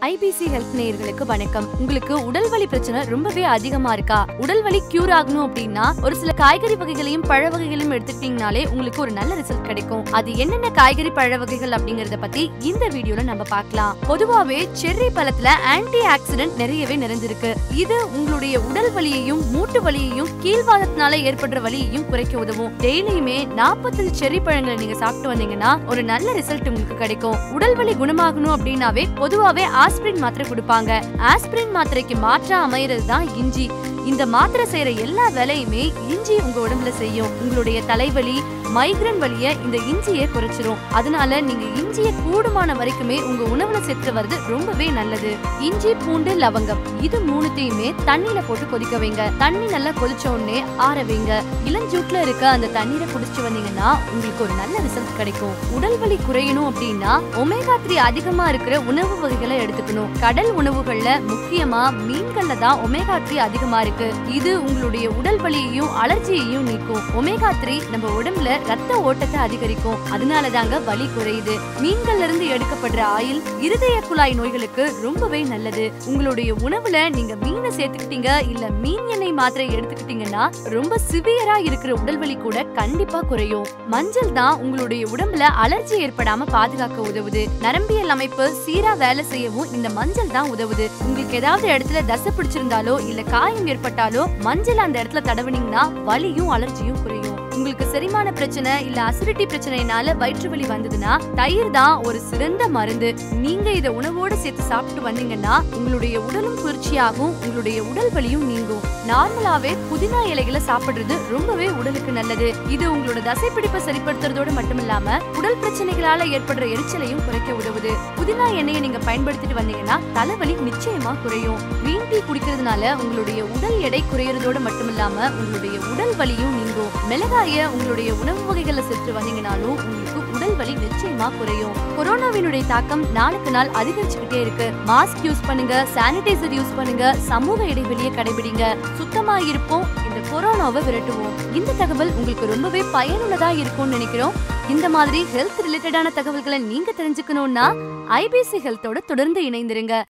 IBC health நேயர்களுக்கு வணக்கம். உங்களுக்கு உடல் வலி பிரச்சனை ரொம்பவே அதிகமா இருக்கா? உடல் வலி கியூர் ஆகணும் அப்படின்னா ஒரு சில காய்கறி வகைகளையும் பழ வகைகளையும் எடுத்துக்கிட்டீங்கனாலே உங்களுக்கு ஒரு நல்ல ரிசல்ட் கிடைக்கும். அது என்னென்ன காய்கறி பழ வகைகள் அப்படிங்கறத பத்தி இந்த வீடியோல நம்ம பார்க்கலாம். பொதுவாவே செர்ரி பழத்துல ஆன்டி ஆக்சிடென்ட் நிறையவே நிறைஞ்சிருக்கு. இது உங்களுடைய உடல் வலியையும் மூட்டு வலியையும் கீழ்வாதத்தினால ஏற்படுற வலியையும் குறைக்க உதவும். டெய்லியுமே 45 செர்ரி பழங்களை நீங்க சாப்பிட்டு வந்தீங்கன்னா ஒரு நல்ல ரிசல்ட் உங்களுக்கு கிடைக்கும். உடல் வலி குணமாகணும் அப்படின்னாவே பொதுவாவே ஆஸ்பிரின் மாத்திரை கொடுப்பாங்க. ஆஸ்பிரின் மாத்திரைக்கு மாற்றா அமையறது தான் இஞ்சி. இந்த மாத்திரை செய்யற எல்லா வேலையுமே இஞ்சி உங்க உடம்புல செய்யும். உங்களுடைய தலைவலி, மைக்ரேன் வலிய இந்த இஞ்சியை குறைச்சிரும். அதனால நீங்க இஞ்சியை கூடுமான வரைக்குமே உங்க உணவுல சேர்த்து வருது ரொம்பவே நல்லது. இஞ்சி, பூண்டு, லவங்கம் இது மூணுத்தையுமே தண்ணியில போட்டு கொதிக்க வைங்க. தண்ணி நல்லா கொதிச்ச உடனே ஆற வைங்க. இளஞ்சூட்ல இருக்க அந்த தண்ணீரை குடிச்சு வந்தீங்கன்னா உங்களுக்கு ஒரு நல்ல ரிசல்ட் கிடைக்கும். உடல் வலி குறையணும் அப்படின்னா ஒமேகா 3 அதிகமா இருக்கிற உணவு வகைகளை எடுத்துக்கணும். கடல் உணவுகள்ல முக்கியமா மீன்கள்ல தான் ஒமேகா 3 அதிகமா இருக்கு. இது உங்களுடைய உடல் வலியையும் அலர்ஜியையும் நீக்கும். ஒமேகா 3 நம்ம உடம்புல ரத்த ஓட்டத்தை அதிகரிக்கும். அதனாலதாங்க வலி குறையுது. மீன்கள்ல இருந்து எடுக்கப்படுற ஆயில் இருதய குழாய் நோய்களுக்கு ரொம்பவே நல்லது. உங்களுடைய உணவுல நீங்க மீனை சேர்த்துக்கிட்டீங்க இல்ல மீன் எண்ணெய் மாத்திரை எடுத்துக்கிட்டீங்கன்னா ரொம்ப சிவியரா இருக்கிற உடல் வலி கூட கண்டிப்பா குறையும். மஞ்சள் தான் உங்களுடைய உடம்புல அலர்ஜி ஏற்படாம பாதுகாக்க உதவுது. நரம்பியல் அமைப்பு சீரா வேலை செய்யவும் இந்த மஞ்சள் தான் உதவுது. உங்களுக்கு ஏதாவது இடத்துல தசை பிடிச்சிருந்தாலோ இல்ல காயம் ஏற்பட்டாலோ மஞ்சள் அந்த இடத்துல தடவுனீங்கன்னா வலியும் அலர்ஜியும் குறையும். உங்களுக்கு செரிமான பிரச்சனை இல்ல அசிடிட்டி பிரச்சனைனால வயிற்று வலி வந்ததுன்னா தயிர் தான் ஒரு சிறந்த மருந்து. நீங்க இத உணவோட சேர்த்து சாப்பிட்டு வந்தீங்கன்னா உங்களுடைய உடலும் குளிர்ச்சியாகும், உங்களுடைய உடல் வலியும் நீங்கும். நார்மலாவே புதினா இலைகளை சாப்பிடுறது ரொம்பவே உடலுக்கு நல்லது. இது உங்களோட தசை பிடிப்பை சரிப்படுத்துறதோடு மட்டும் இல்லாம உடல் பிரச்சனைகளால ஏற்படுற எரிச்சலையும் குறைக்க உதவுது. புதினா எண்ணெயை நீங்க பயன்படுத்திட்டு வந்தீங்கன்னா தலைவலி நிச்சயமா குறையும். கிரீன் டீ குடிக்கிறதுனால உங்களுடைய உடல் எடை குறையறதோடு மட்டும் இல்லாம உங்களுடைய உடல் வலியும் நீங்கும். மிளகாய உங்களுடைய உணவு வகைகளை சேர்த்து வந்தீங்கன்னாலும் உங்களுக்கு உடல் வலி நிச்சயமா குறையும். கொரோனாவினுடைய தாக்கம் நாளுக்கு நாள் அதிகரிச்சுக்கிட்டே இருக்கு. மாஸ்க் யூஸ் பண்ணுங்க, சானிடைசர் யூஸ் பண்ணுங்க, சமூக இடைவெளியை கடைபிடிங்க. சுத்தமா இருப்போம், இந்த கொரோனாவை விரட்டுவோம். இந்த தகவல் உங்களுக்கு ரொம்பவே பயனுள்ளதா இருக்கும்னு நினைக்கிறோம். இந்த மாதிரி ஹெல்த் ரிலேட்டடான தகவல்களை நீங்க தெரிஞ்சுக்கணும்னா ஐபிசி ஹெல்த்தோட தொடர்ந்து இணைந்திருங்க.